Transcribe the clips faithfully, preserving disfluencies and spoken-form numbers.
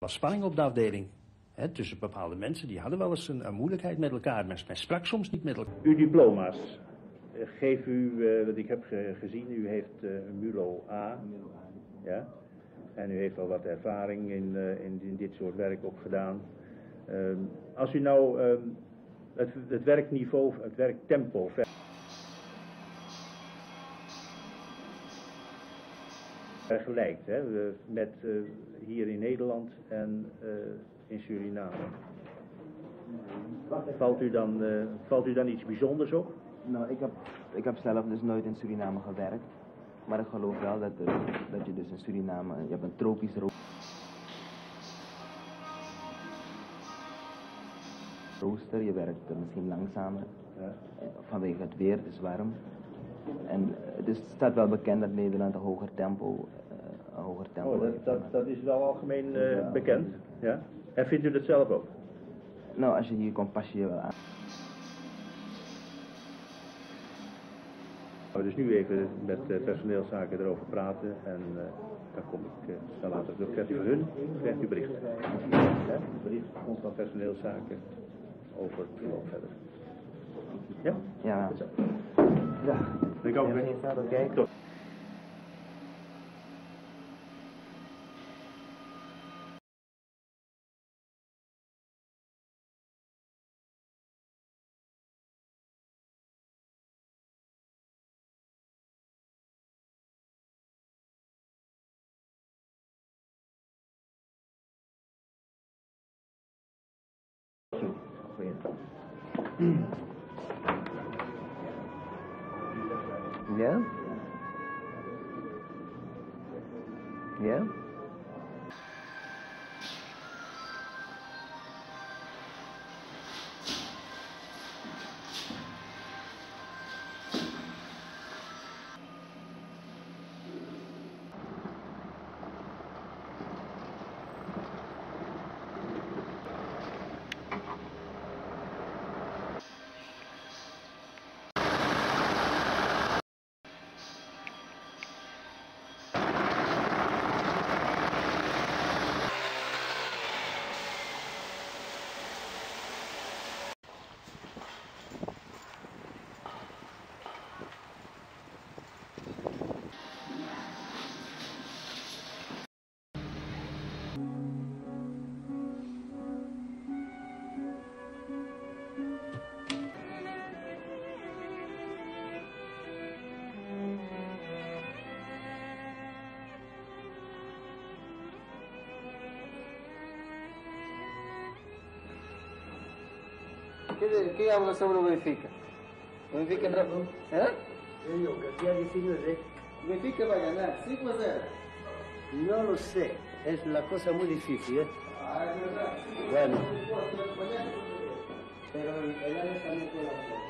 was spanning op de afdeling. He, tussen bepaalde mensen, die hadden wel eens een, een moeilijkheid met elkaar. Men, men sprak soms niet met elkaar. Uw diploma's. Geef u, uh, wat ik heb ge gezien, u heeft uh, een MULO A. Ja? En u heeft al wat ervaring in, uh, in, in dit soort werk ook gedaan. Uh, als u nou uh, het, het werkniveau, het werktempo vergelijkt, hè, met uh, hier in Nederland en uh, in Suriname. Valt u dan, uh, valt u dan iets bijzonders op? Nou, ik heb, ik heb zelf dus nooit in Suriname gewerkt. Maar ik geloof wel dat, er, dat je dus in Suriname, je hebt een tropisch ro rooster, je werkt er misschien langzamer. Ja. Vanwege het weer, het is warm. En het is, staat wel bekend dat Nederland een hoger tempo, uh, een hoger tempo oh, dat, heeft. Dat, dat is wel algemeen uh, ja, bekend, ja? En vindt u dat zelf ook? Nou, als je hier komt, pas je je wel aan. We dus nu even met uh, personeelszaken erover praten en uh, dan kom ik uh, snel later terug. Krijgt u van hun, krijgt u bericht. Ja? Bericht van personeelszaken over het verloop verder. Ja? Ja. Goed zo. Ja. Ik ook weer. Oké. Tot. Ja? Ja? ¿Qué habla sobre el Benfica? ¿El Benfica entra? ¿Eh? Lo que hacía decirles es... Benfica va a ganar, cinco a cero. No lo sé, es la cosa muy difícil, ¿eh? Ah, es verdad. Bueno. Pero el año también puede hacer.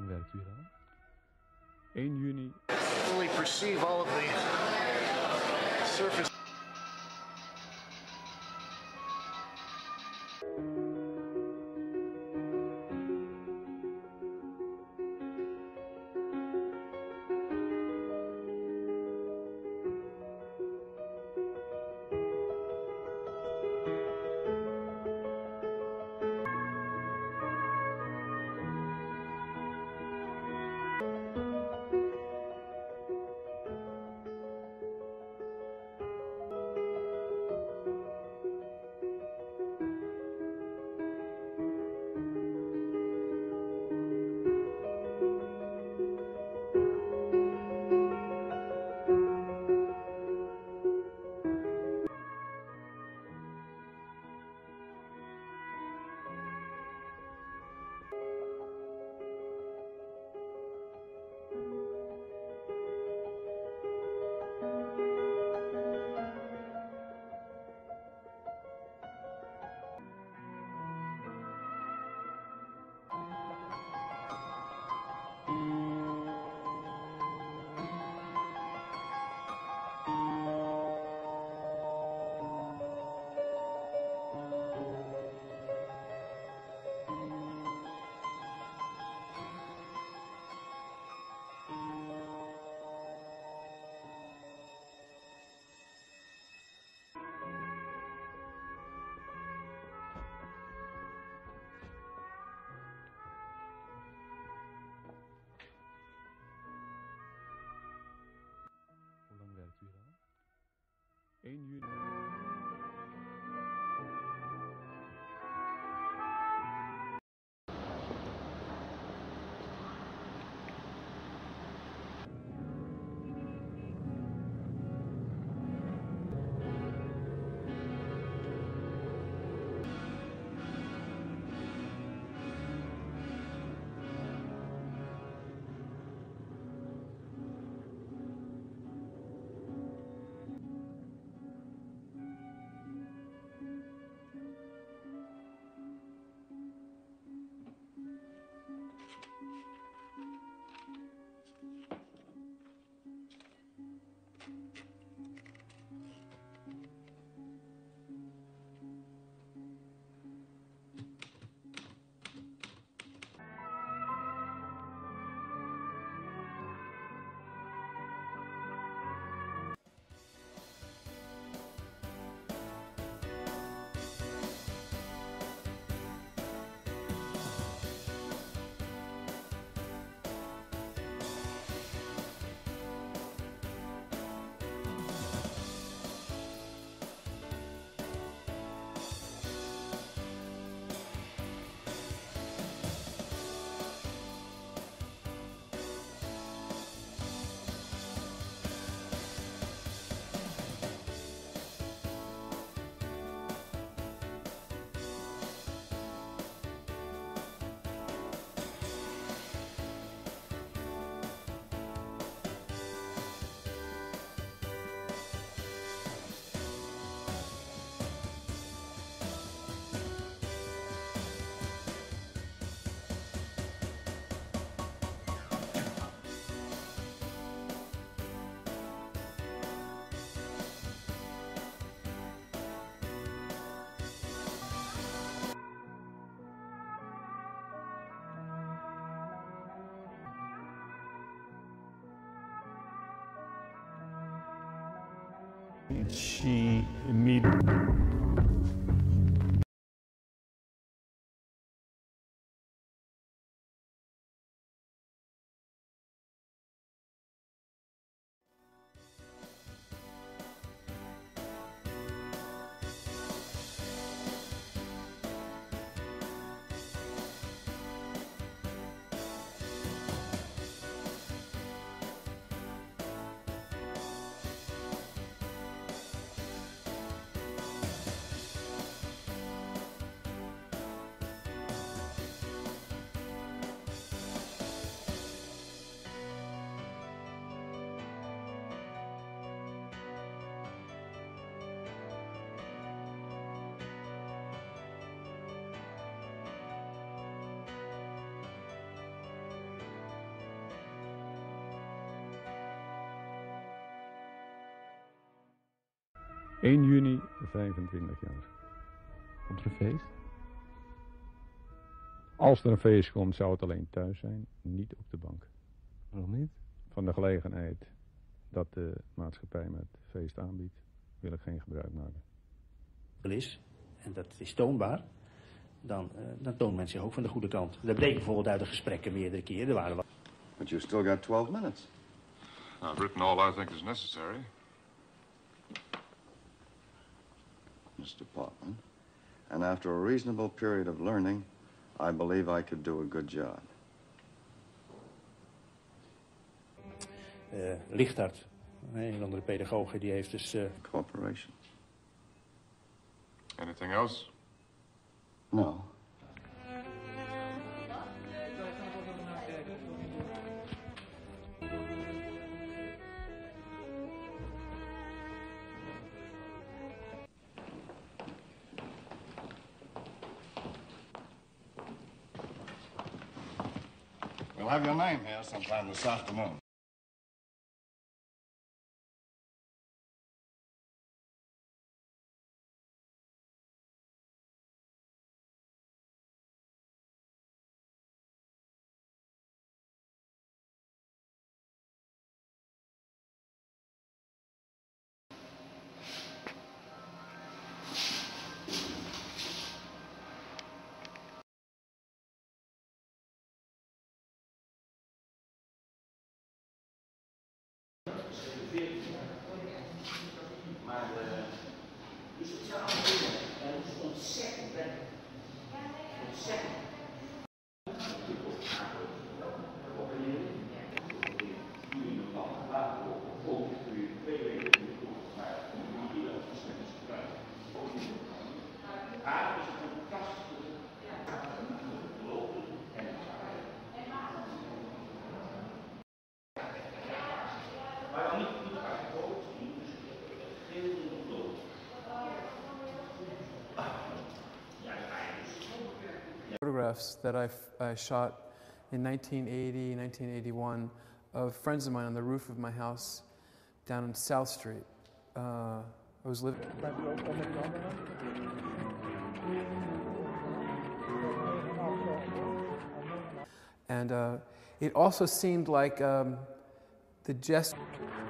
lang werkt u hier aan? één juni. Fully perceive all of the surface. Hoe lang werkt u hier aan? één juni. She immediately. één juni, vijfentwintig jaar. Komt er een feest? Als er een feest komt, zou het alleen thuis zijn, niet op de bank. Waarom niet? Van de gelegenheid dat de maatschappij me het feest aanbiedt, wil ik geen gebruik maken. Is, en dat is toonbaar, dan, uh, dan toont men zich ook van de goede kant. Dat bleek bijvoorbeeld uit de gesprekken meerdere keren. Er waren wat... But you've still got twelve minutes. I've written all I think is necessary. Mister Potman, and after a reasonable period of learning, I believe I could do a good job. Uh, Lichthart, een andere pedagoog, die heeft dus... Uh... Cooperation. Anything else? No. We'll have your name here sometime this afternoon. Maar uh, die sociale dingen, dat is ontzettend wennen. Ontzettend. Photographs that I, I shot in nineteen eighty, nineteen eighty-one of friends of mine on the roof of my house down in South Street. Uh, I was living... And uh, it also seemed like um, the gesture...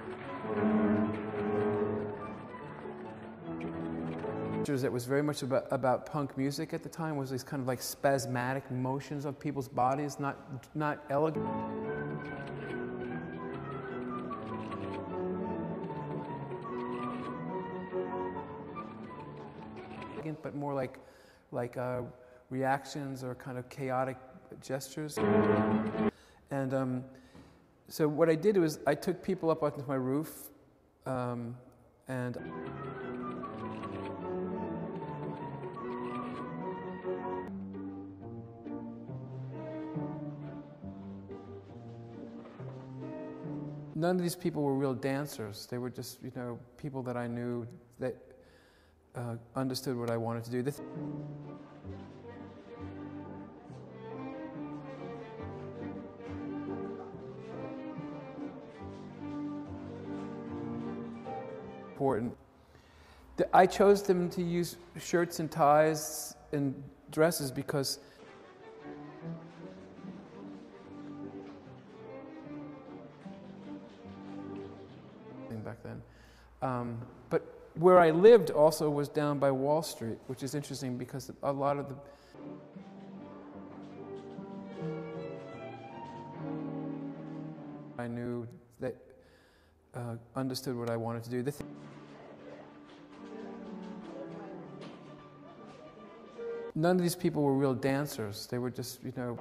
that was very much about, about punk music at the time was these kind of like spasmodic motions of people's bodies, not, not elegant, but more like, like uh, reactions or kind of chaotic gestures. And um, so what I did was I took people up onto my roof um, and none of these people were real dancers. They were just, you know, people that I knew that uh, understood what I wanted to do. This important. I chose them to use shirts and ties and dresses because back then. Um, but where I lived also was down by Wall Street, which is interesting because a lot of the I knew that uh, understood what I wanted to do. The th None of these people were real dancers. They were just, you know,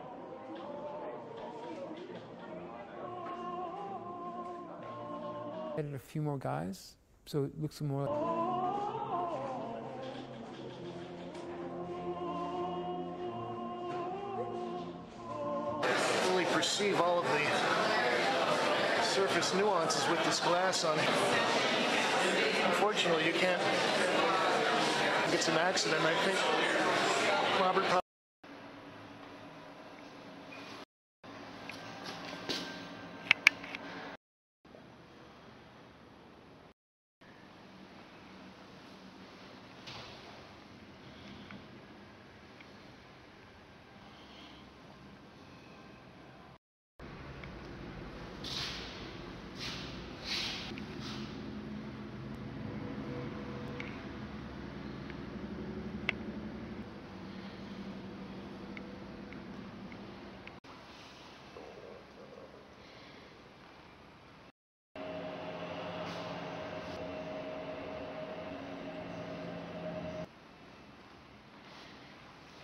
added a few more guys, so it looks more. Only perceive all of the surface nuances with this glass on. Unfortunately, you can't. It's an accident, I think. Robert.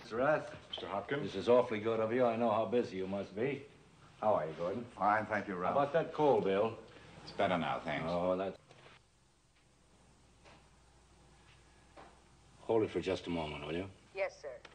Mister Rath. Mister Hopkins. This is awfully good of you. I know how busy you must be. How are you, Gordon? Fine, thank you, Ralph. How about that cold, Bill? It's better now, thanks. Oh, that's... Hold it for just a moment, will you? Yes, sir.